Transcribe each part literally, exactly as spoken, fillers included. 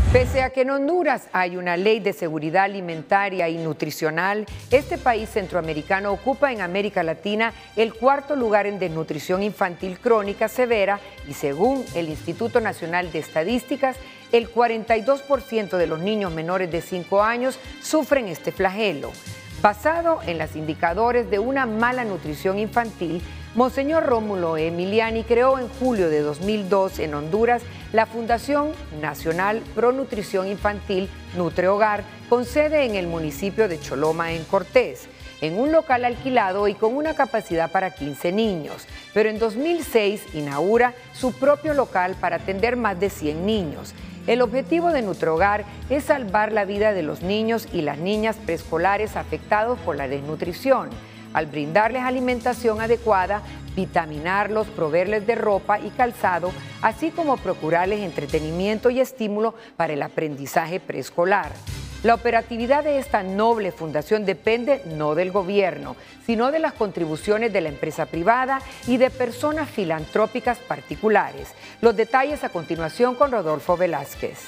Pese a que en Honduras hay una ley de seguridad alimentaria y nutricional, este país centroamericano ocupa en América Latina el cuarto lugar en desnutrición infantil crónica severa y según el Instituto Nacional de Estadísticas, el cuarenta y dos por ciento de los niños menores de cinco años sufren este flagelo. Basado en los indicadores de una mala nutrición infantil, Monseñor Rómulo Emiliani creó en julio de dos mil dos en Honduras la Fundación Nacional Pro Nutrición Infantil Nutrehogar, con sede en el municipio de Choloma, en Cortés, en un local alquilado y con una capacidad para quince niños. Pero en dos mil seis inaugura su propio local para atender más de cien niños. El objetivo de Nutrehogar es salvar la vida de los niños y las niñas preescolares afectados por la desnutrición, al brindarles alimentación adecuada, vitaminarlos, proveerles de ropa y calzado, así como procurarles entretenimiento y estímulo para el aprendizaje preescolar. La operatividad de esta noble fundación depende no del gobierno, sino de las contribuciones de la empresa privada y de personas filantrópicas particulares. Los detalles a continuación con Rodolfo Velázquez.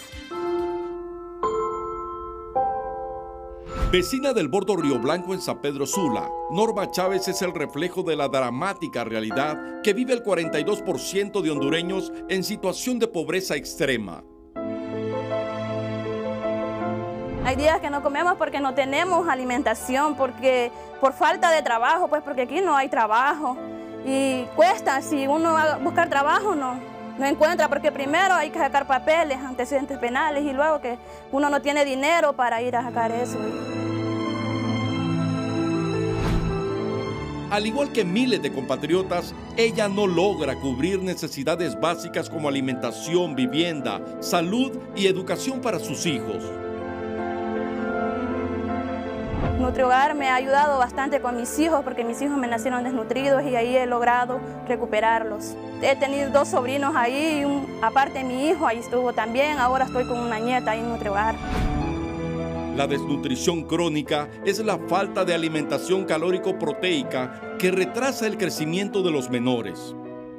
Vecina del Bordo Río Blanco en San Pedro Sula, Norma Chávez es el reflejo de la dramática realidad que vive el cuarenta y dos por ciento de hondureños en situación de pobreza extrema. Hay días que no comemos porque no tenemos alimentación, porque por falta de trabajo, pues porque aquí no hay trabajo. Y cuesta, si uno va a buscar trabajo, no, no encuentra, porque primero hay que sacar papeles, antecedentes penales, y luego que uno no tiene dinero para ir a sacar eso. Al igual que miles de compatriotas, ella no logra cubrir necesidades básicas como alimentación, vivienda, salud y educación para sus hijos. Nutrehogar me ha ayudado bastante con mis hijos porque mis hijos me nacieron desnutridos y ahí he logrado recuperarlos. He tenido dos sobrinos ahí, y un, aparte mi hijo ahí estuvo también, ahora estoy con una nieta ahí en Nutrehogar. La desnutrición crónica es la falta de alimentación calórico-proteica que retrasa el crecimiento de los menores.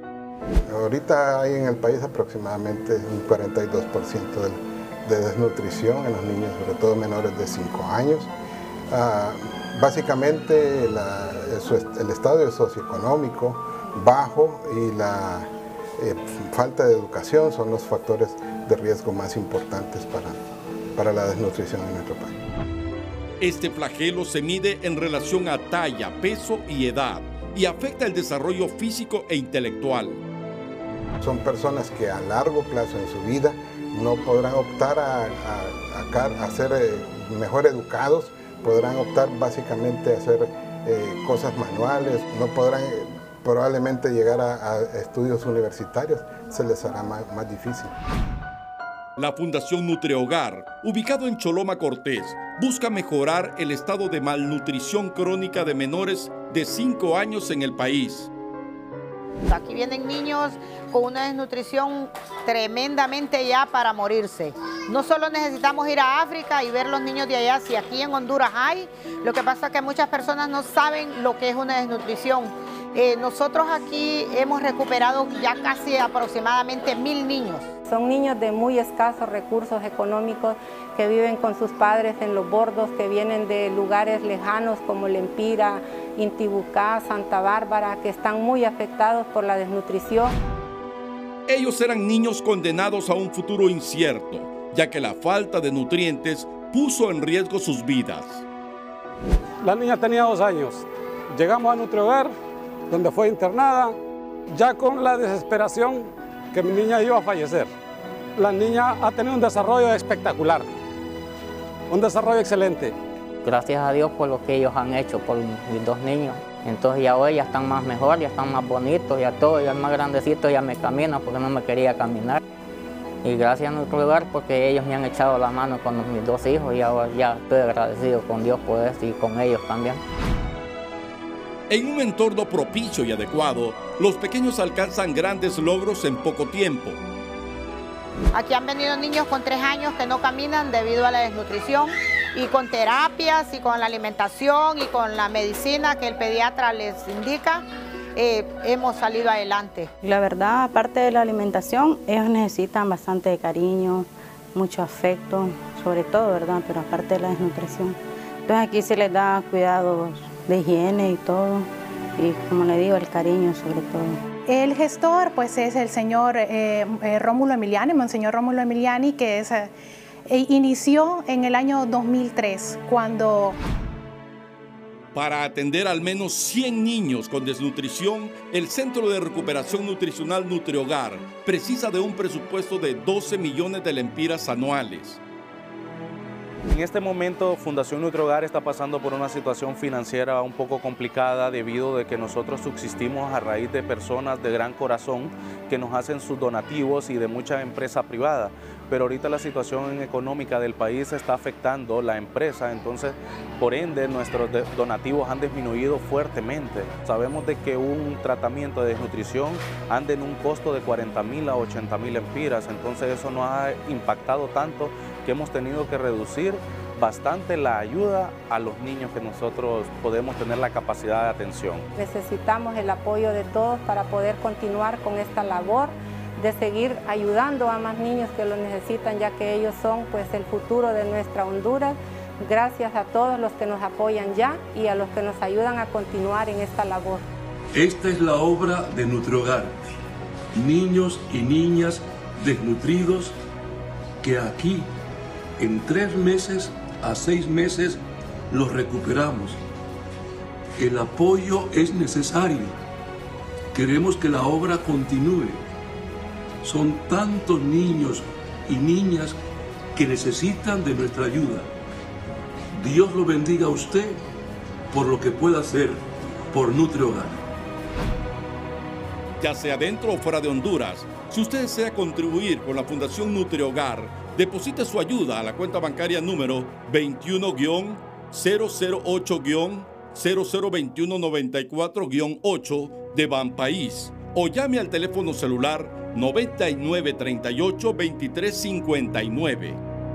Ahorita hay en el país aproximadamente un cuarenta y dos por ciento de desnutrición en los niños, sobre todo menores de cinco años. Uh, básicamente la, el, el estado socioeconómico bajo y la eh, falta de educación son los factores de riesgo más importantes para, para la desnutrición en nuestro país. Este flagelo se mide en relación a talla, peso y edad y afecta el desarrollo físico e intelectual. Son personas que a largo plazo en su vida no podrán optar a, a, a, a ser eh, mejor educados, podrán optar básicamente a hacer eh, cosas manuales, no podrán eh, probablemente llegar a, a estudios universitarios, se les hará más, más difícil. La Fundación Nutrehogar, ubicado en Choloma, Cortés, busca mejorar el estado de malnutrición crónica de menores de cinco años en el país. Aquí vienen niños con una desnutrición tremendamente ya para morirse. No solo necesitamos ir a África y ver los niños de allá, si aquí en Honduras hay, lo que pasa es que muchas personas no saben lo que es una desnutrición. Eh, nosotros aquí hemos recuperado ya casi aproximadamente mil niños. Son niños de muy escasos recursos económicos que viven con sus padres en los bordos, que vienen de lugares lejanos como Lempira, Intibucá, Santa Bárbara, que están muy afectados por la desnutrición. Ellos eran niños condenados a un futuro incierto, ya que la falta de nutrientes puso en riesgo sus vidas. La niña tenía dos años. Llegamos a Nutrehogar, donde fue internada, ya con la desesperación que mi niña iba a fallecer. La niña ha tenido un desarrollo espectacular, un desarrollo excelente. Gracias a Dios por lo que ellos han hecho por mis dos niños. Entonces ya hoy ya están más mejor, ya están más bonitos, ya todo, ya el más grandecito ya me camina porque no me quería caminar. Y gracias a nuestro lugar porque ellos me han echado la mano con mis dos hijos y ahora ya estoy agradecido con Dios por eso y con ellos también. En un entorno propicio y adecuado, los pequeños alcanzan grandes logros en poco tiempo. Aquí han venido niños con tres años que no caminan debido a la desnutrición y con terapias y con la alimentación y con la medicina que el pediatra les indica, eh, hemos salido adelante. La verdad, aparte de la alimentación, ellos necesitan bastante cariño, mucho afecto, sobre todo, ¿verdad? Pero aparte de la desnutrición. Entonces aquí se les da cuidados de higiene y todo, y como le digo, el cariño sobre todo. El gestor pues es el señor eh, eh, Rómulo Emiliani, Monseñor Rómulo Emiliani, que es, eh, inició en el año dos mil tres, cuando... Para atender al menos cien niños con desnutrición, el Centro de Recuperación Nutricional Nutrihogar precisa de un presupuesto de doce millones de lempiras anuales. En este momento Fundación Nutrihogar está pasando por una situación financiera un poco complicada debido a que nosotros subsistimos a raíz de personas de gran corazón que nos hacen sus donativos y de mucha empresa privada. Pero ahorita la situación económica del país está afectando la empresa, entonces por ende nuestros donativos han disminuido fuertemente. Sabemos de que un tratamiento de desnutrición anda en un costo de cuarenta mil a ochenta mil lempiras, entonces eso nos ha impactado tanto que hemos tenido que reducir bastante la ayuda a los niños que nosotros podemos tener la capacidad de atención. Necesitamos el apoyo de todos para poder continuar con esta labor de seguir ayudando a más niños que lo necesitan, ya que ellos son pues el futuro de nuestra Honduras. Gracias a todos los que nos apoyan ya y a los que nos ayudan a continuar en esta labor. Esta es la obra de Nutrihogar, niños y niñas desnutridos que aquí en tres meses a seis meses los recuperamos. El apoyo es necesario. Queremos que la obra continúe. Son tantos niños y niñas que necesitan de nuestra ayuda. Dios lo bendiga a usted por lo que pueda hacer por Nutrihogar. Ya sea dentro o fuera de Honduras, si usted desea contribuir con la Fundación Nutrihogar, deposite su ayuda a la cuenta bancaria número veintiuno, cero cero ocho, cero cero veintiuno noventa y cuatro, ocho de Banpaís o llame al teléfono celular noventa y nueve treinta y ocho veintitrés cincuenta y nueve.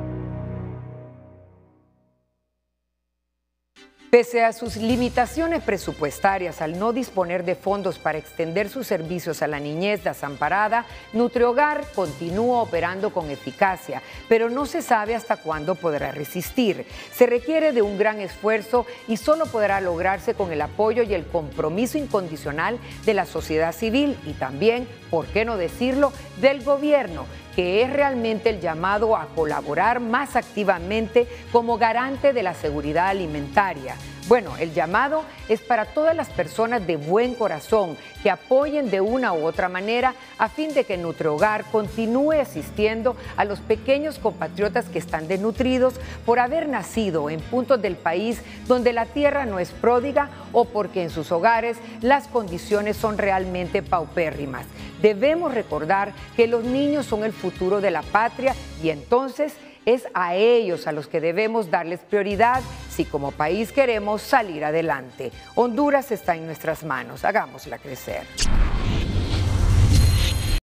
Pese a sus limitaciones presupuestarias al no disponer de fondos para extender sus servicios a la niñez desamparada, Nutrihogar continúa operando con eficacia, pero no se sabe hasta cuándo podrá resistir. Se requiere de un gran esfuerzo y solo podrá lograrse con el apoyo y el compromiso incondicional de la sociedad civil y también, por qué no decirlo, del gobierno, que es realmente el llamado a colaborar más activamente como garante de la seguridad alimentaria. Bueno, el llamado es para todas las personas de buen corazón que apoyen de una u otra manera a fin de que Nutrihogar continúe asistiendo a los pequeños compatriotas que están desnutridos por haber nacido en puntos del país donde la tierra no es pródiga o porque en sus hogares las condiciones son realmente paupérrimas. Debemos recordar que los niños son el futuro de la patria y entonces es a ellos a los que debemos darles prioridad si como país queremos salir adelante. Honduras está en nuestras manos, hagámosla crecer.